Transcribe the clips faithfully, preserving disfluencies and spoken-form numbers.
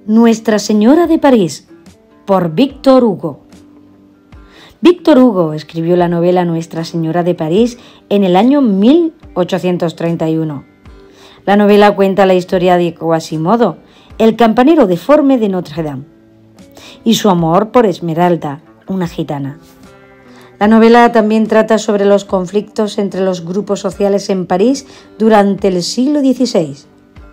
Nuestra Señora de París, por Víctor Hugo. Víctor Hugo escribió la novela Nuestra Señora de París en el año mil ochocientos treinta y uno. La novela cuenta la historia de Quasimodo, el campanero deforme de Notre Dame, y su amor por Esmeralda, una gitana. La novela también trata sobre los conflictos entre los grupos sociales en París durante el siglo dieciséis.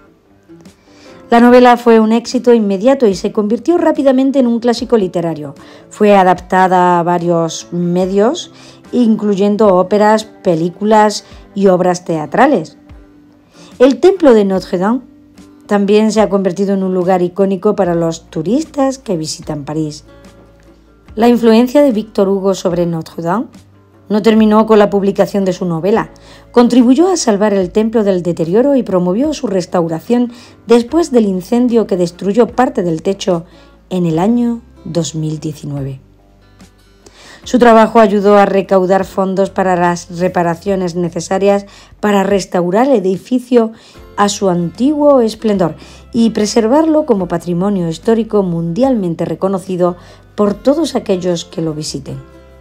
La novela fue un éxito inmediato y se convirtió rápidamente en un clásico literario. Fue adaptada a varios medios, incluyendo óperas, películas y obras teatrales. El Templo de Notre Dame también se ha convertido en un lugar icónico para los turistas que visitan París. La influencia de Víctor Hugo sobre Notre Dame no terminó con la publicación de su novela. Contribuyó a salvar el templo del deterioro y promovió su restauración después del incendio que destruyó parte del techo en el año dos mil diecinueve. Su trabajo ayudó a recaudar fondos para las reparaciones necesarias para restaurar el edificio a su antiguo esplendor y preservarlo como patrimonio histórico mundialmente reconocido por todos aquellos que lo visiten.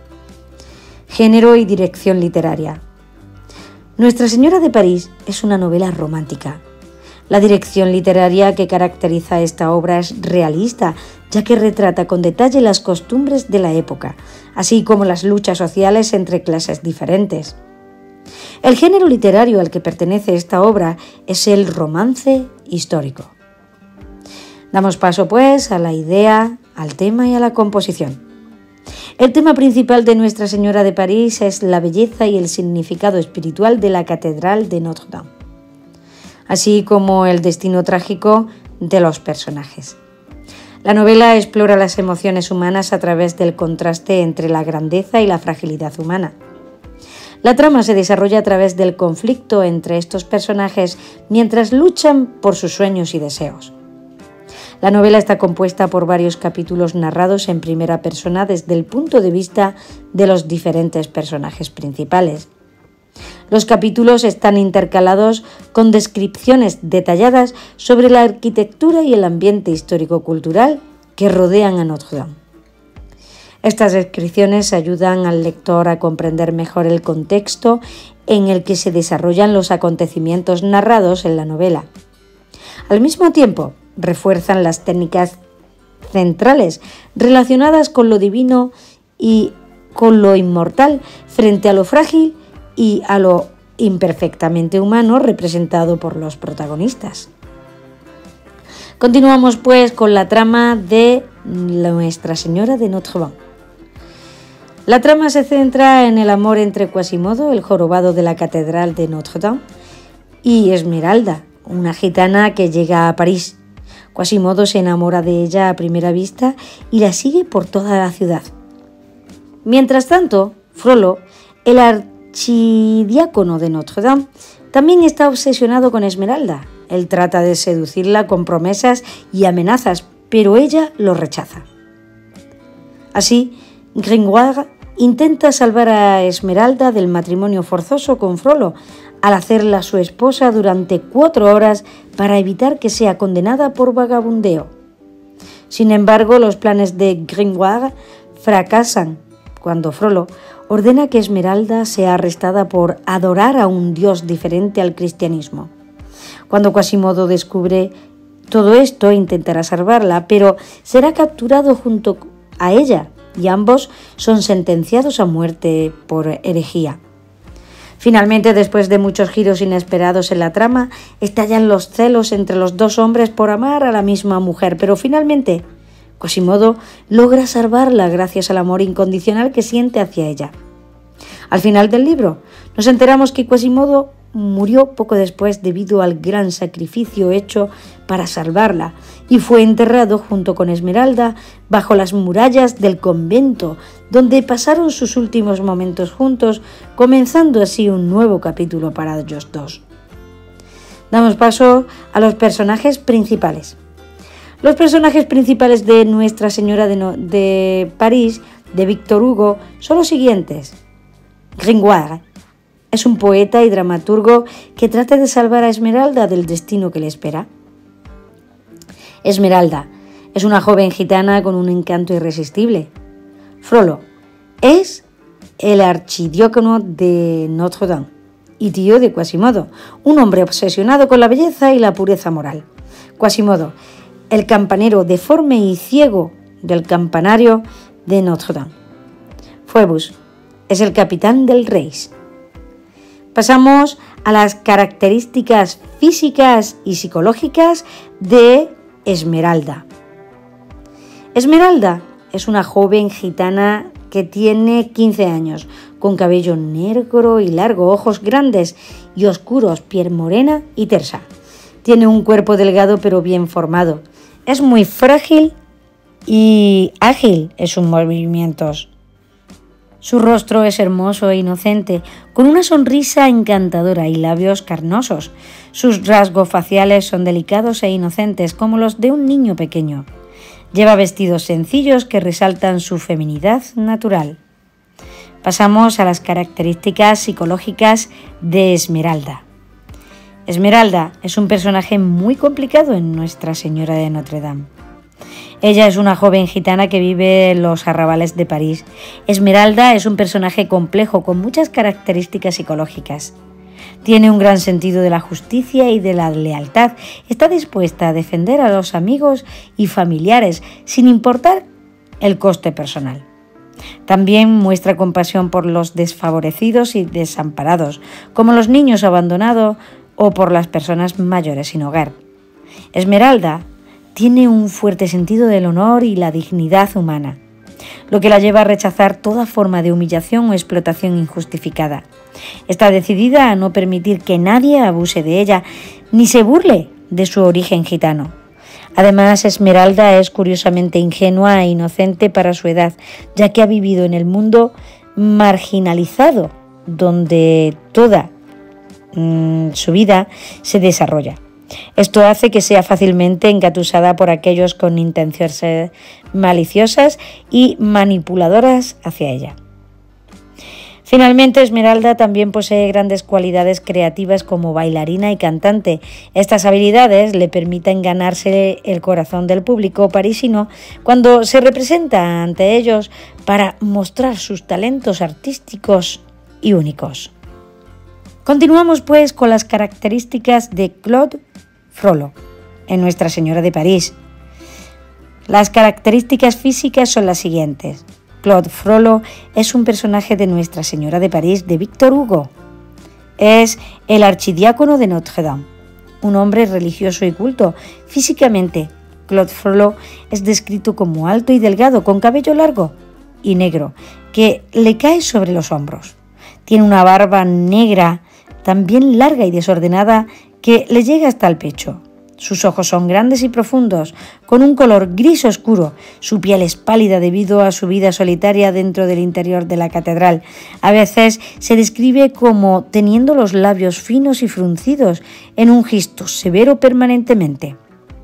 Género y dirección literaria. Nuestra Señora de París es una novela romántica. La dirección literaria que caracteriza esta obra es realista, ya que retrata con detalle las costumbres de la época, así como las luchas sociales entre clases diferentes. El género literario al que pertenece esta obra es el romance histórico. Damos paso, pues, a la idea, al tema y a la composición. El tema principal de Nuestra Señora de París es la belleza y el significado espiritual de la Catedral de Notre Dame, así como el destino trágico de los personajes. La novela explora las emociones humanas a través del contraste entre la grandeza y la fragilidad humana. La trama se desarrolla a través del conflicto entre estos personajes mientras luchan por sus sueños y deseos. La novela está compuesta por varios capítulos narrados en primera persona desde el punto de vista de los diferentes personajes principales. Los capítulos están intercalados con descripciones detalladas sobre la arquitectura y el ambiente histórico-cultural que rodean a Notre Dame. Estas descripciones ayudan al lector a comprender mejor el contexto en el que se desarrollan los acontecimientos narrados en la novela. Al mismo tiempo, refuerzan las técnicas centrales relacionadas con lo divino y con lo inmortal frente a lo frágil y a lo imperfectamente humano representado por los protagonistas. Continuamos, pues, con la trama de Nuestra Señora de Notre Dame. La trama se centra en el amor entre Quasimodo, el jorobado de la Catedral de Notre Dame, y Esmeralda, una gitana que llega a París. Quasimodo se enamora de ella a primera vista y la sigue por toda la ciudad. Mientras tanto, Frollo, el archidiácono de Notre Dame, también está obsesionado con Esmeralda. Él trata de seducirla con promesas y amenazas, pero ella lo rechaza. Así, Gringoire intenta salvar a Esmeralda del matrimonio forzoso con Frollo, al hacerla su esposa durante cuatro horas para evitar que sea condenada por vagabundeo. Sin embargo, los planes de Gringoire fracasan cuando Frollo ordena que Esmeralda sea arrestada por adorar a un dios diferente al cristianismo. Cuando Quasimodo descubre todo esto, intentará salvarla, pero será capturado junto a ella y ambos son sentenciados a muerte por herejía. Finalmente, después de muchos giros inesperados en la trama, estallan los celos entre los dos hombres por amar a la misma mujer, pero finalmente Quasimodo logra salvarla gracias al amor incondicional que siente hacia ella. Al final del libro, nos enteramos que Quasimodo murió poco después debido al gran sacrificio hecho para salvarla y fue enterrado junto con Esmeralda bajo las murallas del convento, donde pasaron sus últimos momentos juntos, comenzando así un nuevo capítulo para ellos dos. Damos paso a los personajes principales. Los personajes principales de Nuestra Señora de, no- de París, de Víctor Hugo, son los siguientes. Gringoire es un poeta y dramaturgo que trata de salvar a Esmeralda del destino que le espera. Esmeralda Es una joven gitana con un encanto irresistible. Frollo es el archidiácono de Notre Dame y tío de Quasimodo, un hombre obsesionado con la belleza y la pureza moral. Quasimodo, el campanero deforme y ciego del campanario de Notre Dame. Phoebus es el capitán del Reis. Pasamos a las características físicas y psicológicas de Esmeralda. Esmeralda es una joven gitana que tiene quince años, con cabello negro y largo, ojos grandes y oscuros, piel morena y tersa. Tiene un cuerpo delgado pero bien formado. Es muy frágil y ágil en sus movimientos. Su rostro es hermoso e inocente, con una sonrisa encantadora y labios carnosos. Sus rasgos faciales son delicados e inocentes, como los de un niño pequeño. Lleva vestidos sencillos que resaltan su feminidad natural. Pasamos a las características psicológicas de Esmeralda. Esmeralda es un personaje muy complicado en Nuestra Señora de Notre Dame. Ella es una joven gitana que vive en los arrabales de París. Esmeralda es un personaje complejo con muchas características psicológicas. Tiene un gran sentido de la justicia y de la lealtad. Está dispuesta a defender a los amigos y familiares sin importar el coste personal. También muestra compasión por los desfavorecidos y desamparados, como los niños abandonados o por las personas mayores sin hogar. Esmeralda tiene un fuerte sentido del honor y la dignidad humana, lo que la lleva a rechazar toda forma de humillación o explotación injustificada. Está decidida a no permitir que nadie abuse de ella ni se burle de su origen gitano. Además, Esmeralda es curiosamente ingenua e inocente para su edad, ya que ha vivido en el mundo marginalizado, donde toda mmm, su vida se desarrolla. Esto hace que sea fácilmente engatusada por aquellos con intenciones maliciosas y manipuladoras hacia ella. Finalmente, Esmeralda también posee grandes cualidades creativas como bailarina y cantante. Estas habilidades le permiten ganarse el corazón del público parisino cuando se representa ante ellos para mostrar sus talentos artísticos y únicos. Continuamos pues con las características de Claude Frollo en Nuestra Señora de París. Las características físicas son las siguientes. Claude Frollo es un personaje de Nuestra Señora de París de Victor Hugo. Es el archidiácono de Notre Dame, un hombre religioso y culto. Físicamente, Claude Frollo es descrito como alto y delgado, con cabello largo y negro, que le cae sobre los hombros. Tiene una barba negra, también larga y desordenada, que le llega hasta el pecho. Sus ojos son grandes y profundos, con un color gris oscuro. Su piel es pálida debido a su vida solitaria dentro del interior de la catedral. A veces se describe como teniendo los labios finos y fruncidos en un gesto severo permanentemente.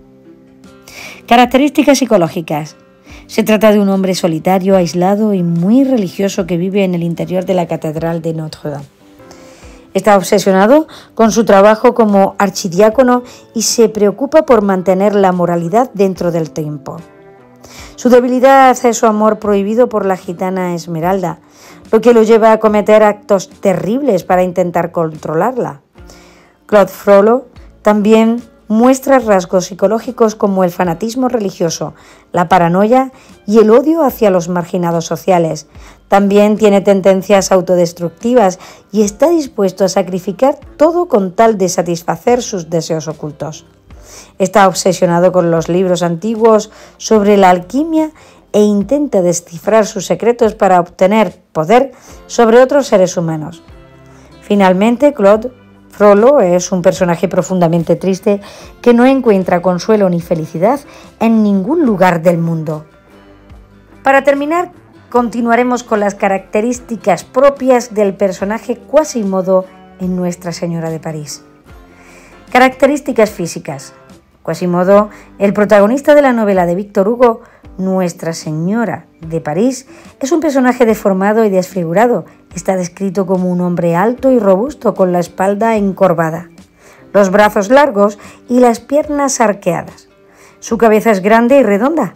Características psicológicas. Se trata de un hombre solitario, aislado y muy religioso que vive en el interior de la catedral de Notre Dame. Está obsesionado con su trabajo como archidiácono y se preocupa por mantener la moralidad dentro del templo. Su debilidad es su amor prohibido por la gitana Esmeralda, lo que lo lleva a cometer actos terribles para intentar controlarla. Claude Frollo también muestra rasgos psicológicos como el fanatismo religioso, la paranoia y el odio hacia los marginados sociales. También tiene tendencias autodestructivas y está dispuesto a sacrificar todo con tal de satisfacer sus deseos ocultos. Está obsesionado con los libros antiguos sobre la alquimia e intenta descifrar sus secretos para obtener poder sobre otros seres humanos. Finalmente, Claude Frollo es un personaje profundamente triste que no encuentra consuelo ni felicidad en ningún lugar del mundo. Para terminar, continuaremos con las características propias del personaje Quasimodo en Nuestra Señora de París. Características físicas. Quasimodo, el protagonista de la novela de Victor Hugo, Nuestra Señora de París, es un personaje deformado y desfigurado. Está descrito como un hombre alto y robusto con la espalda encorvada, los brazos largos y las piernas arqueadas. Su cabeza es grande y redonda,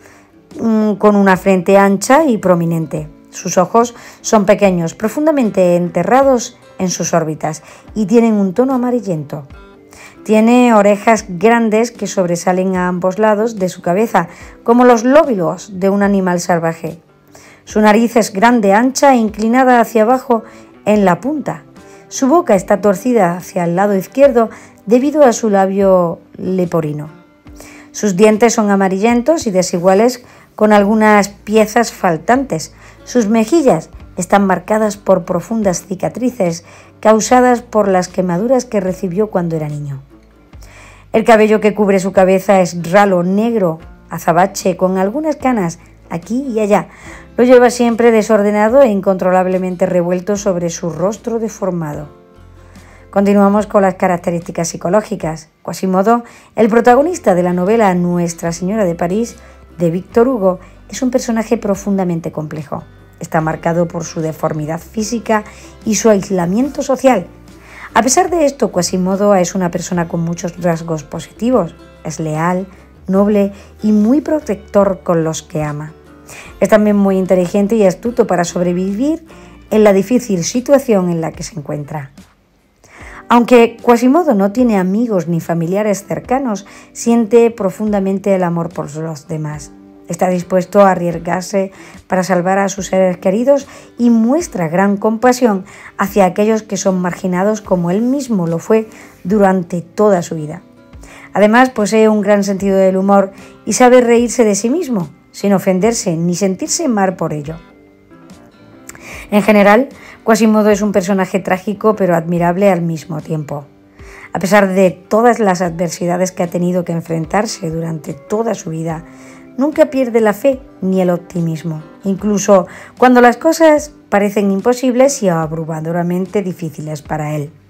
con una frente ancha y prominente. Sus ojos son pequeños, profundamente enterrados en sus órbitas y tienen un tono amarillento. Tiene orejas grandes que sobresalen a ambos lados de su cabeza, como los lóbulos de un animal salvaje. Su nariz es grande, ancha e inclinada hacia abajo en la punta. Su boca está torcida hacia el lado izquierdo debido a su labio leporino. Sus dientes son amarillentos y desiguales con algunas piezas faltantes. Sus mejillas están marcadas por profundas cicatrices causadas por las quemaduras que recibió cuando era niño. El cabello que cubre su cabeza es ralo, negro, azabache, con algunas canas aquí y allá. Lo lleva siempre desordenado e incontrolablemente revuelto sobre su rostro deformado. Continuamos con las características psicológicas. Quasimodo, el protagonista de la novela Nuestra Señora de París, de Víctor Hugo, es un personaje profundamente complejo. Está marcado por su deformidad física y su aislamiento social. A pesar de esto, Quasimodo es una persona con muchos rasgos positivos. Es leal, noble y muy protector con los que ama. Es también muy inteligente y astuto para sobrevivir en la difícil situación en la que se encuentra. Aunque Quasimodo no tiene amigos ni familiares cercanos, siente profundamente el amor por los demás. Está dispuesto a arriesgarse para salvar a sus seres queridos y muestra gran compasión hacia aquellos que son marginados como él mismo lo fue durante toda su vida. Además, posee un gran sentido del humor y sabe reírse de sí mismo, sin ofenderse ni sentirse mal por ello. En general, Quasimodo es un personaje trágico pero admirable al mismo tiempo. A pesar de todas las adversidades que ha tenido que enfrentarse durante toda su vida, nunca pierde la fe ni el optimismo, incluso cuando las cosas parecen imposibles y abrumadoramente difíciles para él.